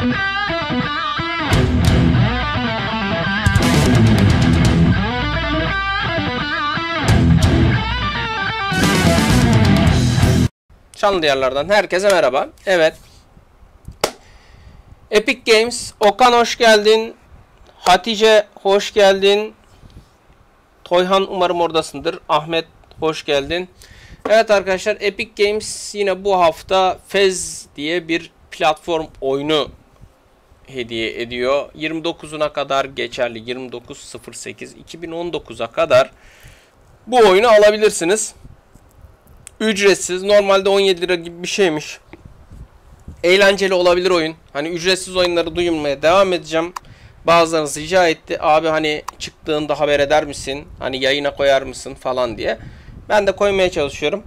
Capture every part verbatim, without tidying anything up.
Şanlı diyarlardan herkese merhaba. Evet. Epic Games. Okan hoş geldin. Hatice hoş geldin. Toyhan umarım oradasındır. Ahmet hoş geldin. Evet arkadaşlar, Epic Games yine bu hafta Fez diye bir platform oyunu hediye ediyor. yirmi dokuzuna kadar geçerli. yirmi dokuz sekiz iki bin on dokuza kadar bu oyunu alabilirsiniz. Ücretsiz. Normalde on yedi lira gibi bir şeymiş. Eğlenceli olabilir oyun. Hani ücretsiz oyunları duyurmaya devam edeceğim. Bazılarınız rica etti. Abi hani çıktığında haber eder misin? Hani yayına koyar mısın falan diye. Ben de koymaya çalışıyorum.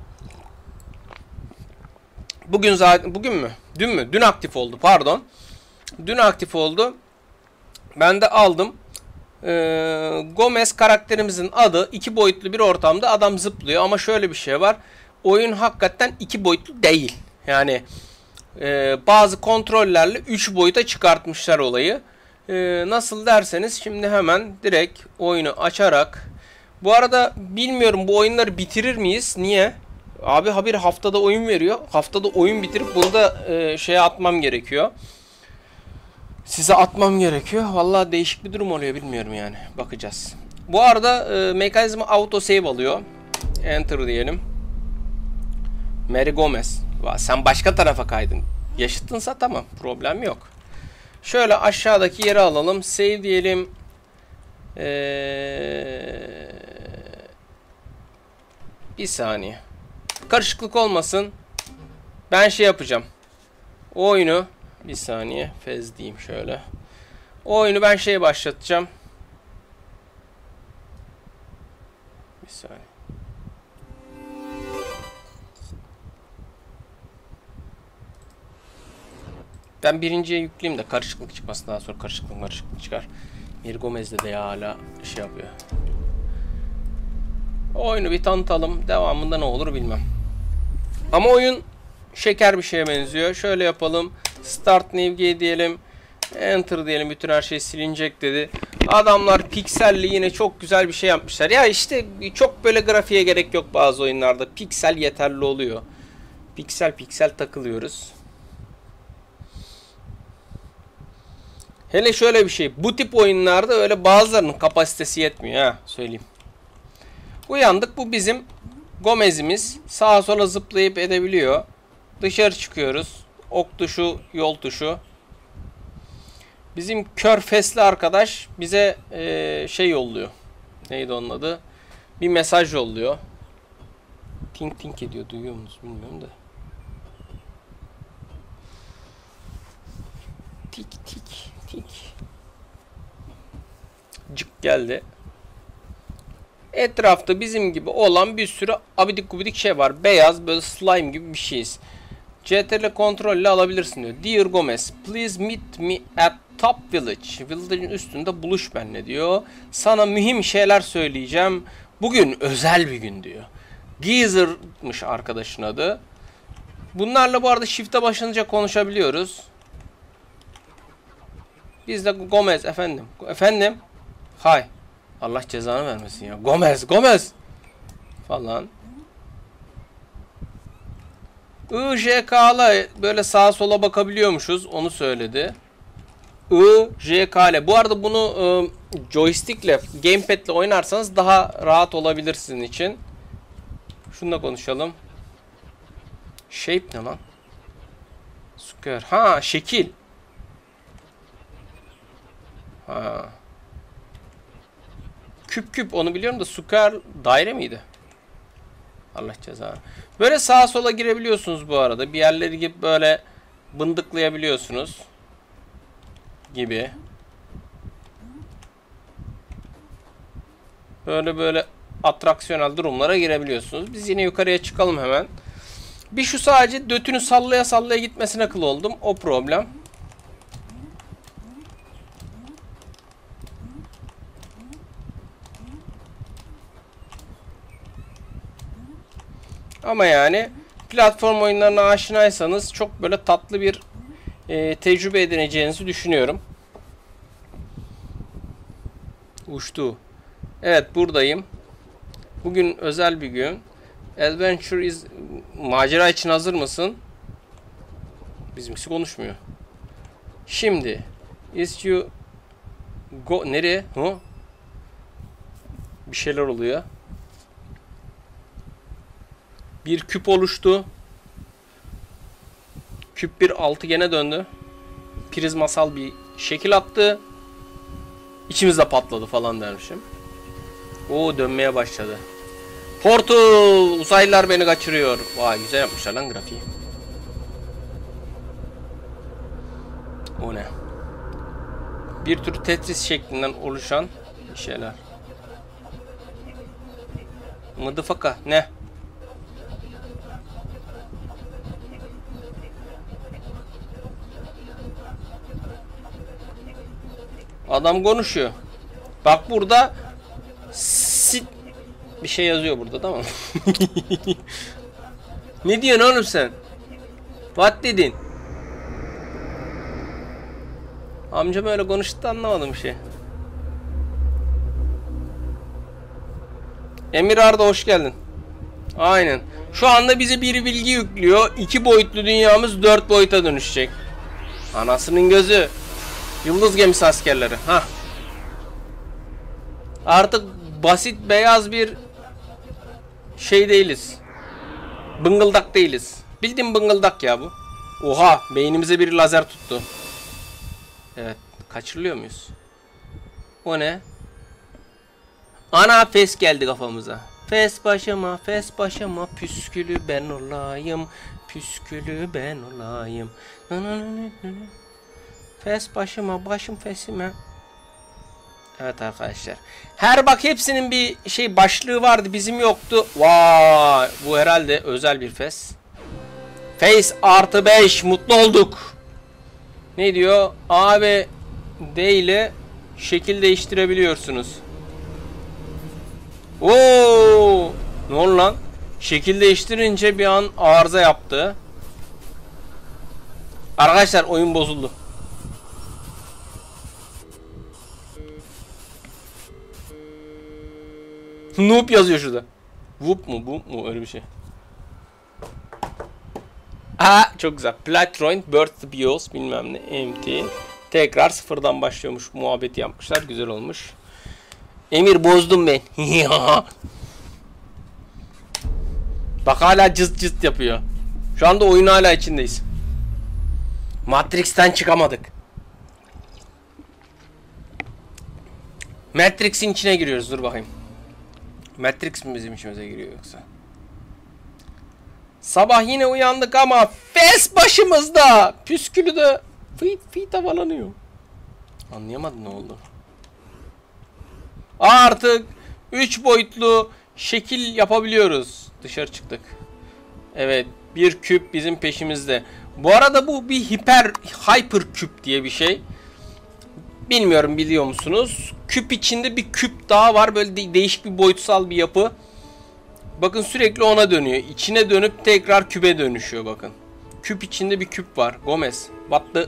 Bugün zaten bugün mü? Dün mü? Dün aktif oldu. Pardon. Dün aktif oldu. Ben de aldım. Ee, Gomez karakterimizin adı, iki boyutlu bir ortamda adam zıplıyor ama şöyle bir şey var. Oyun hakikaten iki boyutlu değil. Yani e, bazı kontrollerle üç boyuta çıkartmışlar olayı. E, nasıl derseniz şimdi hemen direkt oyunu açarak. Bu arada bilmiyorum, bu oyunları bitirir miyiz? Niye? Abi haberi haftada oyun veriyor. Haftada oyun bitirip bunu da e, şeye atmam gerekiyor. Size atmam gerekiyor. Vallahi değişik bir durum oluyor, bilmiyorum yani. Bakacağız. Bu arada e, mekanizma auto save alıyor. Enter diyelim. Mary Gomez. Va, sen başka tarafa kaydın. Yaşıttınsa tamam, problem yok. Şöyle aşağıdaki yeri alalım. Save diyelim. Ee, bir saniye. Karışıklık olmasın. Ben şey yapacağım. O oyunu bir saniye. Fez diyeyim şöyle. O oyunu ben şeye başlatacağım. Bir saniye. Ben birinciye yükleyeyim de karışıklık çıkmasın. Daha sonra karışıklık karışıklık çıkar. Mary Gomez'de de ya hala şey yapıyor. O oyunu bir tanıtalım. Devamında ne olur bilmem. Ama oyun şeker bir şeye benziyor. Şöyle yapalım. Start Navigate diyelim. Enter diyelim. Bütün her şey silinecek dedi. Adamlar pikselli yine çok güzel bir şey yapmışlar. Ya işte çok böyle grafiğe gerek yok bazı oyunlarda. Piksel yeterli oluyor. Piksel piksel takılıyoruz. Hele şöyle bir şey. Bu tip oyunlarda öyle bazılarının kapasitesi yetmiyor ha, söyleyeyim. Uyandık. Bu bizim Gomez'imiz. Sağa sola zıplayıp edebiliyor. Dışarı çıkıyoruz. Ok tuşu, yol tuşu. Bizim kör fesli arkadaş bize ee, şey yolluyor. Neydi onun adı? Bir mesaj yolluyor. Tink tink ediyor. Duyuyor musunuz bilmiyorum da. Tik tik tik. Cık geldi. Etrafta bizim gibi olan bir sürü abidik gubidik şey var. Beyaz böyle slime gibi bir şeyiz. C T R L kontrolle alabilirsin diyor. Dear Gomez, please meet me at Top Village. Village'in üstünde buluş benimle diyor. Sana mühim şeyler söyleyeceğim. Bugün özel bir gün diyor. Geezer'mış arkadaşın adı. Bunlarla bu arada shift'e başlayınca konuşabiliyoruz. Biz de Gomez efendim. Efendim. Hay. Allah cezanı vermesin ya. Gomez, Gomez falan. I J K'la böyle sağa sola bakabiliyormuşuz. Onu söyledi. I J K. Bu arada bunu e, joystick'le, gamepad'le oynarsanız daha rahat olabilir sizin için. Şununla konuşalım. Shape ne lan? Square. Ha, şekil. Ha. Küp küp onu biliyorum da square daire miydi? Allah cezanı. Böyle sağa sola girebiliyorsunuz bu arada. Bir yerleri gibi böyle bındıklayabiliyorsunuz. Gibi. Böyle böyle atraksiyonel durumlara girebiliyorsunuz. Biz yine yukarıya çıkalım hemen. Bir şu sadece dötünü sallaya sallaya gitmesine kıl oldum. O problem. Ama yani platform oyunlarına aşinaysanız çok böyle tatlı bir e, tecrübe edineceğinizi düşünüyorum. Uçtu. Evet, buradayım. Bugün özel bir gün. Adventure is... Macera için hazır mısın? Bizimkisi konuşmuyor. Şimdi is you go... Nereye? Hı? Bir şeyler oluyor. Bir küp oluştu. Küp bir altıgene döndü. Prizmasal bir şekil attı. İçimizde patladı falan dermişim. Oo, dönmeye başladı. Portal! Uzaylılar beni kaçırıyor. Vay, güzel yapmışlar lan grafiği. O ne? Bir tür Tetris şeklinden oluşan bir şeyler. Mıdıfaka ne? Adam konuşuyor. Bak burada sit bir şey yazıyor burada, tamam. Ne diyorsun oğlum sen? What dedin? Amcam öyle konuştu da anlamadım bir şey. Emir Arda, hoş geldin. Aynen. Şu anda bize bir bilgi yüklüyor. İki boyutlu dünyamız dört boyuta dönüşecek. Anasının gözü. Yıldız gemisi askerleri. Ha. Artık basit beyaz bir şey değiliz. Bıngıldak değiliz. Bildiğin bıngıldak ya bu. Oha, beynimize bir lazer tuttu. Evet, kaçırılıyor muyuz? O ne? Ana, fes geldi kafamıza. Fes başıma, fes başıma, püskülü ben olayım. Püskülü ben olayım. Fes başıma, başım fesime. Evet arkadaşlar. Her bak hepsinin bir şey başlığı vardı, bizim yoktu. Vay, bu herhalde özel bir fes. Face artı beş, mutlu olduk. Ne diyor? A ve D ile şekil değiştirebiliyorsunuz. Oo! Ne oldu lan? Şekil değiştirince bir an arıza yaptı. Arkadaşlar, oyun bozuldu. Noob yazıyor şurada. Whoop mu, bu mu, öyle bir şey. Aa, çok güzel. Platroin, Birth Bios bilmem ne, M T. Tekrar sıfırdan başlıyormuş muhabbeti yapmışlar. Güzel olmuş. Emir, bozdum ben. Bak hala cıst cıst yapıyor. Şu anda oyun hala içindeyiz. Matrix'ten çıkamadık. Matrix'in içine giriyoruz. Dur bakayım. Matrix mi bizim içimize giriyor yoksa? Sabah yine uyandık ama fes başımızda. Püskülü de fıt fıt havalanıyor. Anlayamadım ne oldu. Artık üç boyutlu şekil yapabiliyoruz. Dışarı çıktık. Evet, bir küp bizim peşimizde. Bu arada bu bir hiper hyper küp diye bir şey. Bilmiyorum, biliyor musunuz? Küp içinde bir küp daha var. Böyle de değişik bir boyutsal bir yapı. Bakın sürekli ona dönüyor. İçine dönüp tekrar küpe dönüşüyor bakın. Küp içinde bir küp var. Gomez. What the...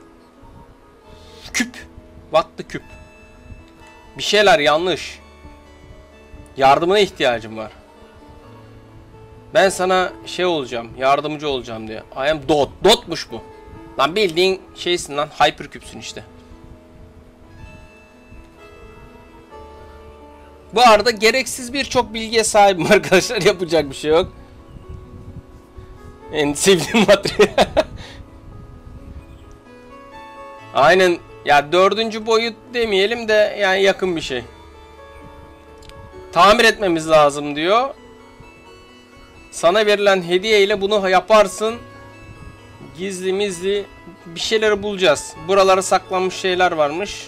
Küp. What the küp. Bir şeyler yanlış. Yardımına ihtiyacım var. Ben sana şey olacağım. Yardımcı olacağım diye. I am dot. Dotmuş bu. Lan bildiğin şeysin lan. Hyperküpsün işte. Bu arada gereksiz birçok bilgiye sahibim arkadaşlar. Yapacak bir şey yok. En sevdiğim materyal. Aynen. Ya dördüncü boyut demeyelim de yani yakın bir şey. Tamir etmemiz lazım diyor. Sana verilen hediye ile bunu yaparsın. Gizli mizli bir şeyleri bulacağız. Buralara saklanmış şeyler varmış.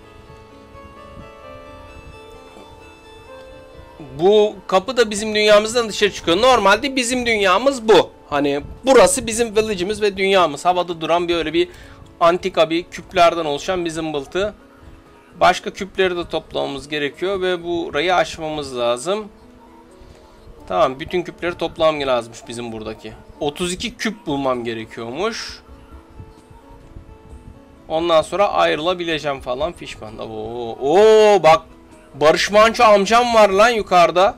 Bu kapı da bizim dünyamızdan dışarı çıkıyor. Normalde bizim dünyamız bu. Hani burası bizim village'imiz ve dünyamız. Havada duran bir öyle bir antika bir küplerden oluşan bir zımbıltı. Başka küpleri de toplamamız gerekiyor ve burayı aşmamız lazım. Tamam, bütün küpleri toplamam lazımmış bizim buradaki. otuz iki küp bulmam gerekiyormuş. Ondan sonra ayrılabileceğim falan fişman. Oo, oo bak Barış Manço amcam var lan yukarıda.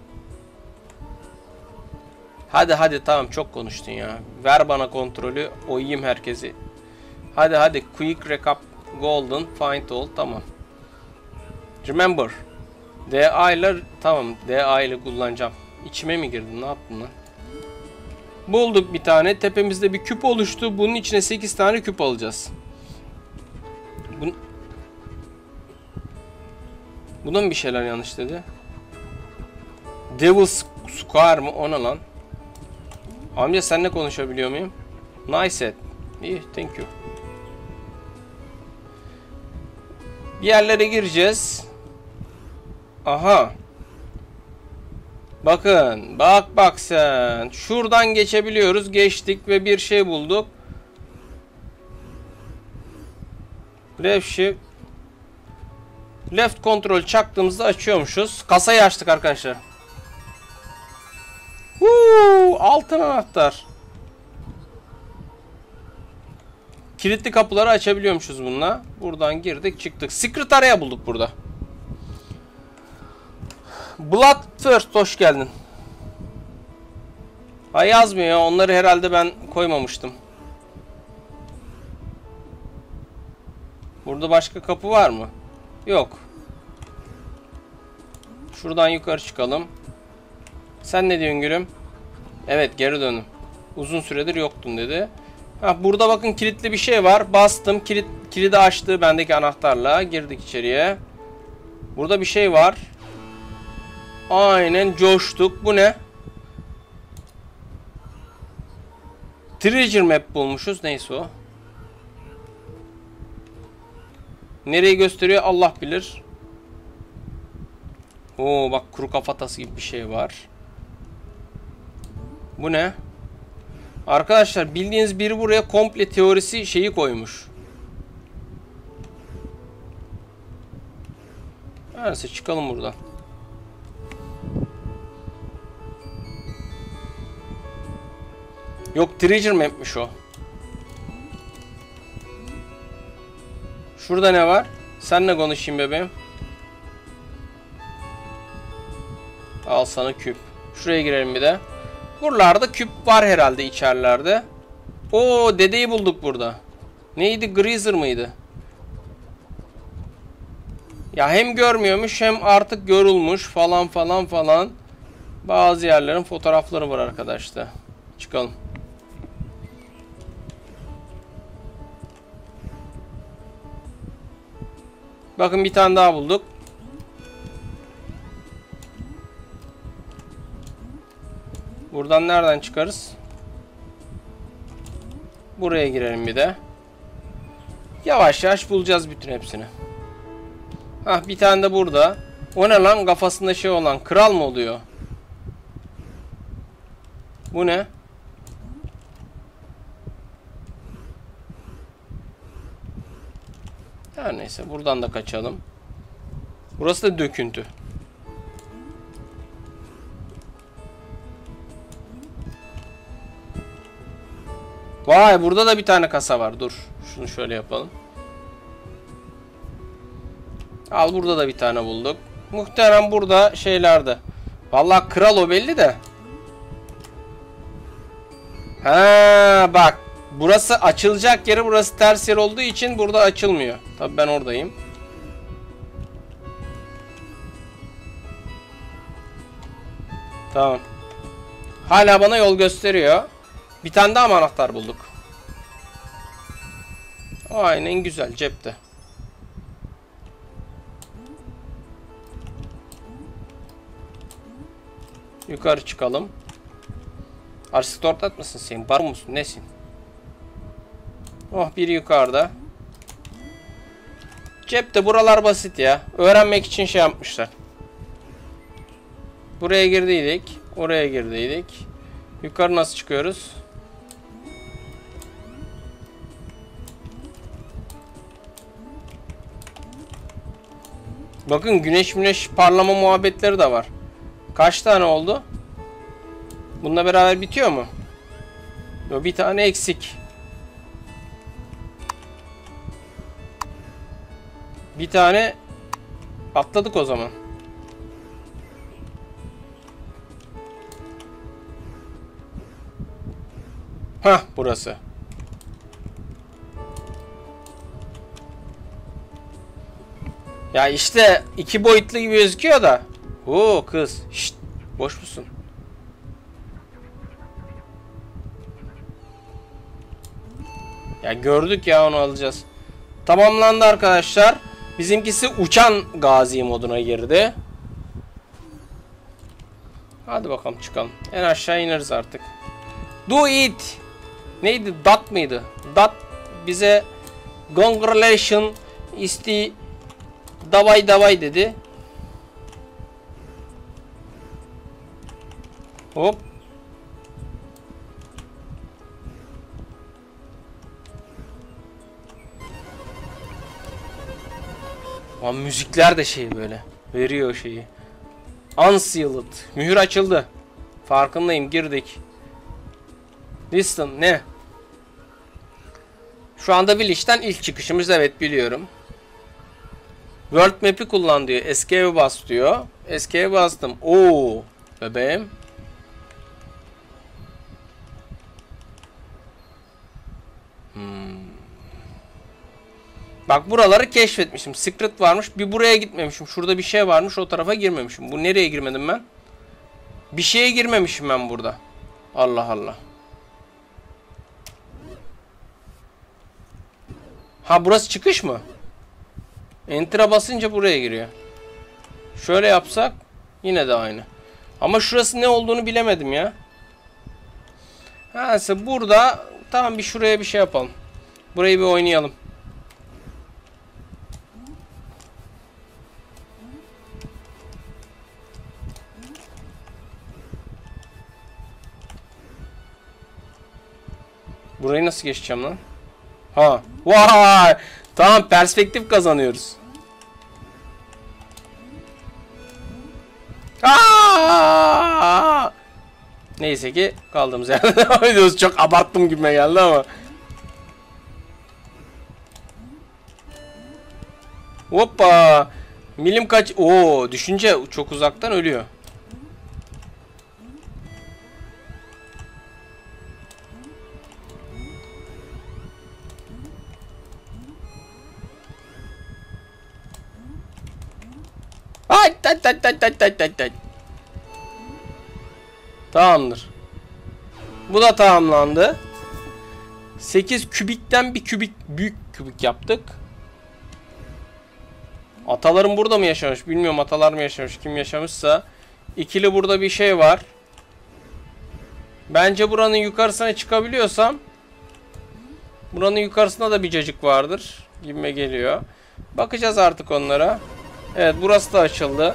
Hadi hadi tamam çok konuştun ya. Ver bana kontrolü, oyayım herkesi. Hadi hadi quick recap golden find all tamam. Remember. D A ile tamam D A ile kullanacağım. İçime mi girdin? Ne yaptın lan? Bulduk bir tane. Tepemizde bir küp oluştu. Bunun içine sekiz tane küp alacağız. Bun... Buna mı bir şeyler yanlış dedi? Devil's Square mı? O ne lan? Amca seninle konuşabiliyor muyum? Nice. İyi, thank you. Bir yerlere gireceğiz. Aha. Bakın. Bak bak sen. Şuradan geçebiliyoruz. Geçtik ve bir şey bulduk. Left shift. Left kontrol çaktığımızda açıyormuşuz. Kasayı açtık arkadaşlar. Huu, altın anahtar. Kilitli kapıları açabiliyormuşuz bununla. Buradan girdik çıktık. Secret area bulduk burada. Bloodthirst hoş geldin. Ha yazmıyor ya. Onları herhalde ben koymamıştım. Burada başka kapı var mı? Yok. Şuradan yukarı çıkalım. Sen ne diyorsun gülüm? Evet geri dönün. Uzun süredir yoktun dedi. Ha, burada bakın kilitli bir şey var. Bastım. Kilit, kilidi açtı bendeki anahtarla. Girdik içeriye. Burada bir şey var. Aynen coştuk. Bu ne? Treasure map bulmuşuz. Neyse o. Nereyi gösteriyor Allah bilir. Oo bak kuru kafatası gibi bir şey var. Bu ne? Arkadaşlar bildiğiniz biri buraya komple teorisi şeyi koymuş. Neyse çıkalım buradan. Yok treasure map'miş o. Şurada ne var? Seninle konuşayım bebeğim. Al sana küp. Şuraya girelim bir de. Buralarda küp var herhalde içerilerde. Oo dedeyi bulduk burada. Neydi? Greaser mıydı? Ya hem görmüyormuş hem artık görülmüş falan falan falan. Bazı yerlerin fotoğrafları var arkadaşlar. Çıkalım. Bakın bir tane daha bulduk. Buradan nereden çıkarız? Buraya girelim bir de. Yavaş yavaş bulacağız bütün hepsini. Hah bir tane de burada. O ne lan kafasında şey olan? Kral mı oluyor? Bu ne? Her neyse buradan da kaçalım. Burası da döküntü. Vay burada da bir tane kasa var. Dur. Şunu şöyle yapalım. Al burada da bir tane bulduk. Muhtemelen burada şeylerde. Vallahi kral o belli de. Ha bak. Burası açılacak yeri, burası ters yer olduğu için burada açılmıyor. Tabii ben oradayım. Tamam. Hala bana yol gösteriyor. Bir tane daha mı anahtar bulduk? Aynen güzel cepte. Yukarı çıkalım. Arsitortat mısın sen? Bar mısın? Nesin? Oh biri yukarıda. Cepte buralar basit ya. Öğrenmek için şey yapmışlar. Buraya girdiydik. Oraya girdiydik. Yukarı nasıl çıkıyoruz? Bakın güneş güneş parlama muhabbetleri de var. Kaç tane oldu? Bununla beraber bitiyor mu? Bir tane eksik. Bir tane atladık o zaman. Hah, burası. Ya işte iki boyutlu gibi gözüküyor da. Oo kız. Şşt, boş musun? Ya gördük ya, onu alacağız. Tamamlandı arkadaşlar. Bizimkisi uçan gazi moduna girdi. Hadi bakalım çıkalım. En aşağı ineriz artık. Do it. Neydi? Dat mıydı? Dat bize congratulation isti davay davay dedi. Hop. Ama müzikler de şey böyle veriyor şeyi. Unsealed. Mühür açıldı. Farkındayım, girdik. Listen ne? Şu anda Village'den ilk çıkışımız, evet biliyorum. World Map'i kullan diyor. Escape'e bas diyor. Escape'e bastım. Oo, bebeğim. Hmm. Bak buraları keşfetmişim. Secret varmış. Bir buraya gitmemişim. Şurada bir şey varmış. O tarafa girmemişim. Bu nereye girmedim ben? Bir şeye girmemişim ben burada. Allah Allah. Ha, burası çıkış mı? Enter'a basınca buraya giriyor. Şöyle yapsak yine de aynı. Ama şurası ne olduğunu bilemedim ya. Ha, ise burada tamam, bir şuraya bir şey yapalım. Burayı bir oynayalım. Burayı nasıl geçeceğim lan? Ha. Vay! Tamam, perspektif kazanıyoruz. Aa! Neyse ki kaldığımız yerde devam ediyoruz. Çok abarttım gibime geldi ama. Hoppa! Milim kaç? Oo, düşünce çok uzaktan ölüyor. Ay, ay, ay, ay, ay, ay, ay, ay. Tamamdır. Bu da tamamlandı. sekiz kübikten bir kübik büyük kübik yaptık. Atalarım burada mı yaşamış? Bilmiyorum, atalar mı yaşamış? Kim yaşamışsa. İkili burada bir şey var. Bence buranın yukarısına çıkabiliyorsam, buranın yukarısında da bir cacık vardır gibime geliyor. Bakacağız artık onlara. Evet, burası da açıldı.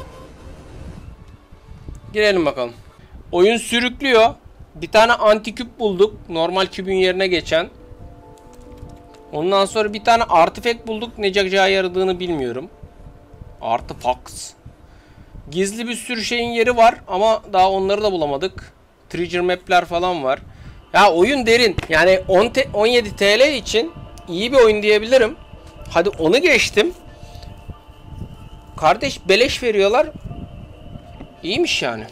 Girelim bakalım. Oyun sürüklüyor. Bir tane anti küp bulduk. Normal kübün yerine geçen. Ondan sonra bir tane artifact bulduk. Ne cacağı yaradığını bilmiyorum. Artifacts. Gizli bir sürü şeyin yeri var ama daha onları da bulamadık. Treasure map'ler falan var. Ya oyun derin. Yani on yedi T L için iyi bir oyun diyebilirim. Hadi onu geçtim. Kardeş beleş veriyorlar. İyiymiş yani.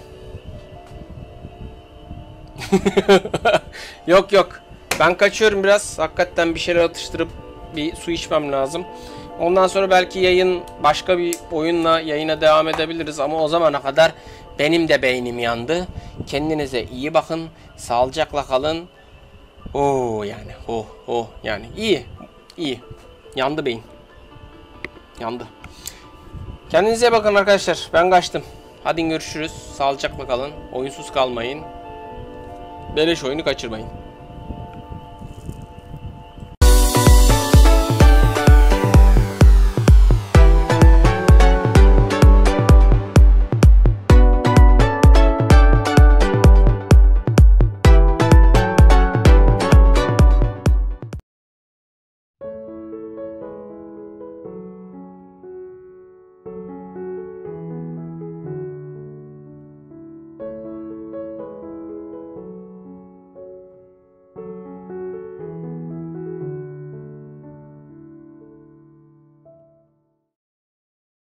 Yok yok. Ben kaçıyorum biraz. Hakikaten bir şeyler atıştırıp bir su içmem lazım. Ondan sonra belki yayın, başka bir oyunla yayına devam edebiliriz. Ama o zamana kadar benim de beynim yandı. Kendinize iyi bakın. Sağlıcakla kalın. Oo yani. Oh oh yani. İyi. İyi. Yandı beyin. Yandı. Kendinize bakın arkadaşlar. Ben kaçtım. Hadi görüşürüz. Sağlıcakla kalın. Oyunsuz kalmayın. Beleş oyunu kaçırmayın.